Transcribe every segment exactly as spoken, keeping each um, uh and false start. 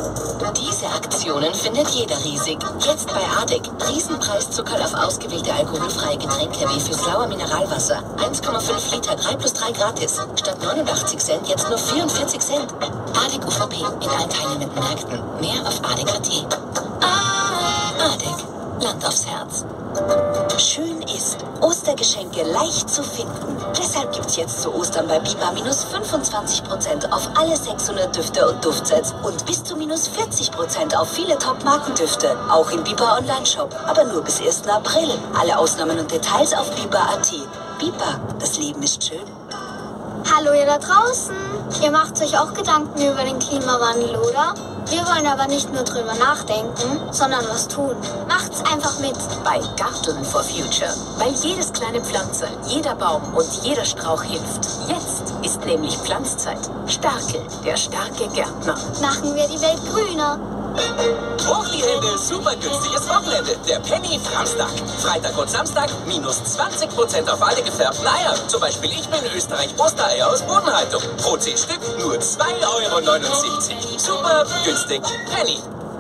Diese Aktionen findet jeder riesig. Jetzt bei Adek. Riesenpreiszuckerl auf ausgewählte alkoholfreie Getränke wie für Lauer Mineralwasser. eins Komma fünf Liter, drei plus drei gratis. Statt neunundachtzig Cent jetzt nur vierundvierzig Cent. Adek U V P in allen teilnehmenden Märkten. Mehr auf adek punkt at. Adek. Land aufs Herz. Schön ist, Ostergeschenke leicht zu finden. Deshalb gibt's jetzt zu Ostern bei Biba minus fünfundzwanzig Prozent auf alle sechshundert Düfte und Duftsets und bis zu minus vierzig Prozent auf viele Top-Markendüfte. Auch im Biba Online-Shop, aber nur bis ersten April. Alle Ausnahmen und Details auf biba punkt at. Biba, das Leben ist schön. Hallo ihr da draußen. Ihr macht euch auch Gedanken über den Klimawandel, oder? Wir wollen aber nicht nur drüber nachdenken, sondern was tun. Macht's einfach mit. Bei Garteln for Future. Weil jedes kleine Pflanze, jeder Baum und jeder Strauch hilft. Jetzt ist nämlich Pflanzzeit. Starkel, der starke Gärtner. Machen wir die Welt grüner. Hoch die Hände, super günstiges Wochenende. Der Penny Samstag. Freitag und Samstag minus zwanzig Prozent auf alle gefärbten Eier. Zum Beispiel ich bin Österreich Ostereier aus Bodenhaltung. Pro zehn Stück nur zwei Euro neunundsiebzig. Super günstig. Penny.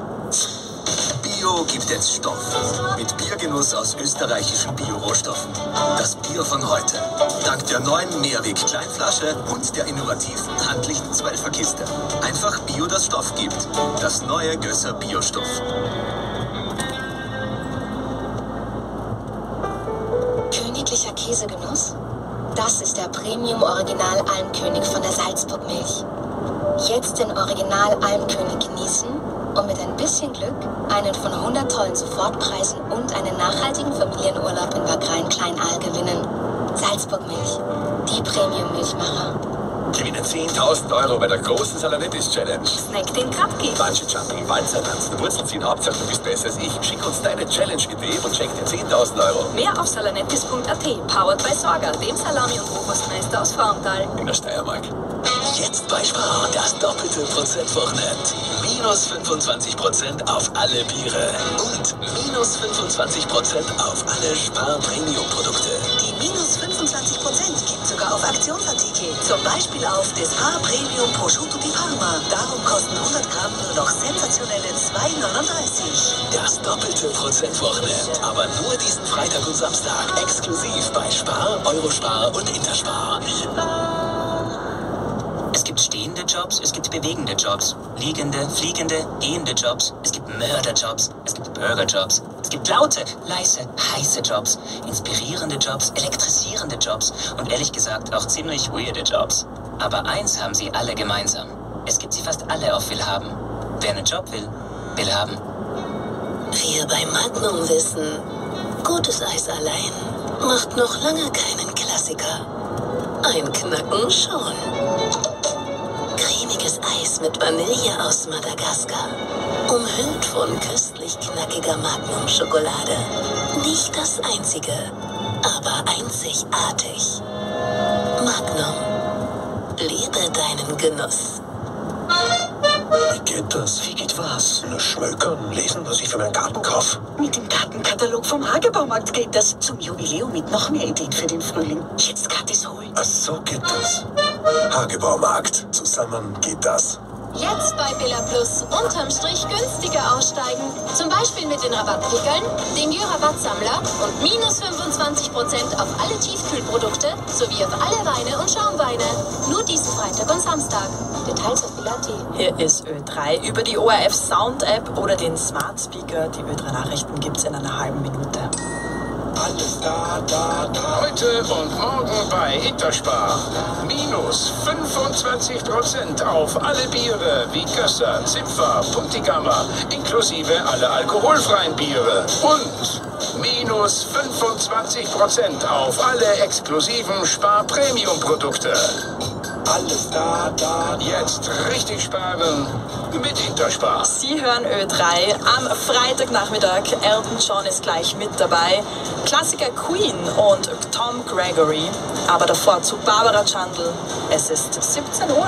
Bio gibt jetzt Stoff. Mit Biergenuss aus österreichischen Bio-Rohstoffen. Das Bier von heute. Dank der neuen Mehrweg-Kleinflasche und der innovativen handlichen Zwölferkiste. Einfach Bio, das Stoff gibt. Das neue Gösser Biostoff. Königlicher Käsegenuss? Das ist der Premium Original Almkönig von der Salzburg-Milch. Jetzt den Original Almkönig genießen und mit ein bisschen Glück einen von hundert tollen Sofortpreisen und einen nachhaltigen Familienurlaub in Wagrain Kleinal gewinnen. Salzburg-Milch, die Premium-Milchmacher. Gewinne zehntausend Euro bei der großen Salonettis-Challenge. Snack den Cupcake. Bungee-Jumping, Walzer tanzen, Wurzeln ziehen, Hauptsache du bist besser als ich. Schick uns deine Challenge-Idee und schenk dir zehntausend Euro. Mehr auf salonettis punkt at. Powered by Sorga, dem Salami- und Rohkostmeister aus Frauenthal. In der Steiermark. Jetzt bei Spar das doppelte Prozentwochenend. Minus fünfundzwanzig Prozent auf alle Biere. Und minus fünfundzwanzig Prozent auf alle Spar-Premium-Produkte. Die minus fünfundzwanzig Prozent gibt sogar auf Aktionsartikel. Zum Beispiel auf Despar Premium Prosciutto di Parma. Darum kosten hundert Gramm nur noch sensationelle zwei neununddreißig. Das doppelte Prozentwochenend. Aber nur diesen Freitag und Samstag. Exklusiv bei Spar, Eurospar und Interspar. Es gibt stehende Jobs, es gibt bewegende Jobs, liegende, fliegende, gehende Jobs, es gibt Mörderjobs, es gibt Burgerjobs, es gibt laute, leise, heiße Jobs, inspirierende Jobs, elektrisierende Jobs und ehrlich gesagt auch ziemlich weirde Jobs. Aber eins haben sie alle gemeinsam. Es gibt sie fast alle auf Willhaben. Wer einen Job will, will haben. Wir bei Magnum wissen, gutes Eis allein macht noch lange keinen Klassiker. Ein Knacken schon. Cremiges Eis mit Vanille aus Madagaskar. Umhüllt von köstlich knackiger Magnum-Schokolade. Nicht das einzige, aber einzigartig. Magnum. Lebe deinen Genuss. Wie geht das? Wie geht was? Nur schmökern, lesen, was ich für meinen Garten kaufe. Mit dem Gartenkatalog vom Hagebaumarkt geht das. Zum Jubiläum mit noch mehr Ideen für den Frühling. Jetzt gratis holen. Ach, so geht das. Hagebaumarkt. Zusammen geht das. Jetzt bei Billa Plus unterm Strich günstiger aussteigen. Zum Beispiel mit den Rabattkickeln, dem Jö-Rabattsammler und minus fünfundzwanzig Prozent auf alle Tiefkühlprodukte sowie auf alle Weine und Schaumweine. Nur diesen Freitag und Samstag. Details auf Billa punkt at. Hier ist Ö drei über die O R F Sound App oder den Smart Speaker. Die Ö drei Nachrichten gibt's in einer halben Minute. Alles da, da, da. Heute und morgen bei Interspar. Minus fünfundzwanzig Prozent auf alle Biere wie Gösser, Zipfer, Puntigammer, inklusive alle alkoholfreien Biere. Und minus fünfundzwanzig Prozent auf alle exklusiven Spar-Premium-Produkte. Alles da, da. Jetzt richtig sparen mit Interspar. Sie hören Ö drei am Freitagnachmittag. Elton John ist gleich mit dabei. Klassiker Queen und Tom Gregory. Aber davor zu Barbara Chandl. Es ist siebzehn Uhr.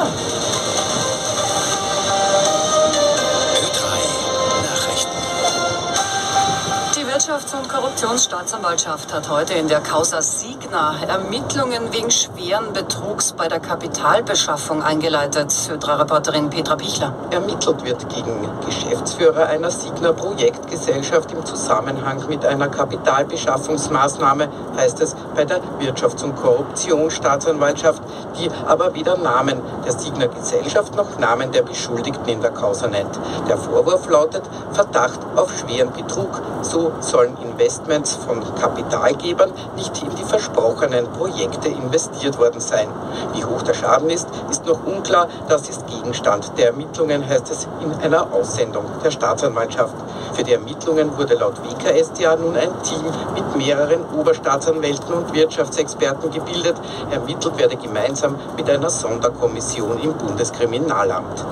Ö drei Nachrichten. Die Wirtschaft Wirtschafts- und Korruptionsstaatsanwaltschaft hat heute in der Causa Signa Ermittlungen wegen schweren Betrugs bei der Kapitalbeschaffung eingeleitet. Hydra-Reporterin Petra Pichler. Ermittelt wird gegen Geschäftsführer einer Signa-Projektgesellschaft im Zusammenhang mit einer Kapitalbeschaffungsmaßnahme, heißt es bei der Wirtschafts- und Korruptionsstaatsanwaltschaft, die aber weder Namen der Signa-Gesellschaft noch Namen der Beschuldigten in der Causa nennt. Der Vorwurf lautet Verdacht auf schweren Betrug. So sollen Investments von Kapitalgebern nicht in die versprochenen Projekte investiert worden sein. Wie hoch der Schaden ist, ist noch unklar. Das ist Gegenstand der Ermittlungen, heißt es in einer Aussendung der Staatsanwaltschaft. Für die Ermittlungen wurde laut W K S t A nun ein Team mit mehreren Oberstaatsanwälten und Wirtschaftsexperten gebildet. Ermittelt werde gemeinsam mit einer Sonderkommission im Bundeskriminalamt.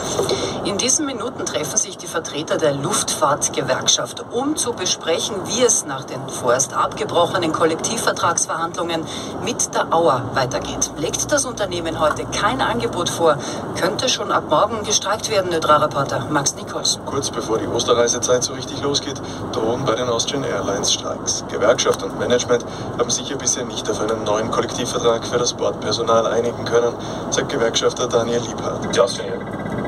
In diesen Minuten treffen sich die Vertreter der Luftfahrtgewerkschaft, um zu besprechen, wie es nach den vorerst abgebrochenen Kollektivvertragsverhandlungen mit der Auer weitergeht. Legt das Unternehmen heute kein Angebot vor, könnte schon ab morgen gestreikt werden, Hydra-Reporter Max Nichols. Kurz bevor die Osterreisezeit so richtig losgeht, drohen bei den Austrian Airlines Streiks. Gewerkschaft und Management haben sich ja bisher nicht auf einen neuen Kollektivvertrag für das Bordpersonal einigen können, sagt Gewerkschafter Daniel Liebhardt. Die Austrian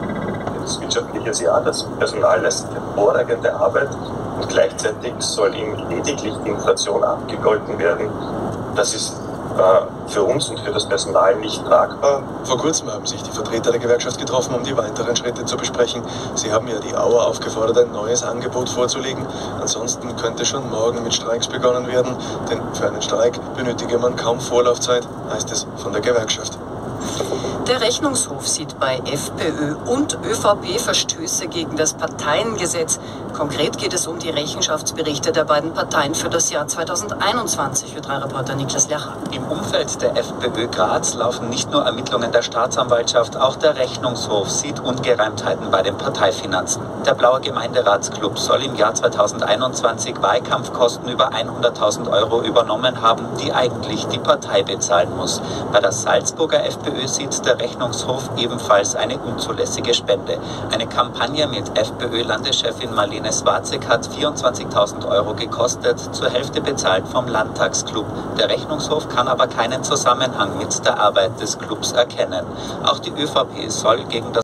Das wirtschaftliche Jahr, das Personal leistet hervorragende Arbeit und gleichzeitig soll ihm lediglich die Inflation abgegolten werden. Das ist äh, für uns und für das Personal nicht tragbar. Vor kurzem haben sich die Vertreter der Gewerkschaft getroffen, um die weiteren Schritte zu besprechen. Sie haben ja die Auer aufgefordert, ein neues Angebot vorzulegen. Ansonsten könnte schon morgen mit Streiks begonnen werden, denn für einen Streik benötige man kaum Vorlaufzeit, heißt es von der Gewerkschaft. Der Rechnungshof sieht bei FPÖ und ÖVP Verstöße gegen das Parteiengesetz. Konkret geht es um die Rechenschaftsberichte der beiden Parteien für das Jahr zweitausendeinundzwanzig. Hydra-Reporter Niklas Lercher. Im Umfeld der FPÖ Graz laufen nicht nur Ermittlungen der Staatsanwaltschaft, auch der Rechnungshof sieht Ungereimtheiten bei den Parteifinanzen. Der Blaue Gemeinderatsclub soll im Jahr zweitausendeinundzwanzig Wahlkampfkosten über hunderttausend Euro übernommen haben, die eigentlich die Partei bezahlen muss. Bei der Salzburger FPÖ sieht der Rechnungshof ebenfalls eine unzulässige Spende. Eine Kampagne mit FPÖ-Landeschefin Marlene Swarzek hat vierundzwanzigtausend Euro gekostet, zur Hälfte bezahlt vom Landtagsclub. Der Rechnungshof kann aber keinen Zusammenhang mit der Arbeit des Clubs erkennen. Auch die ÖVP soll gegen das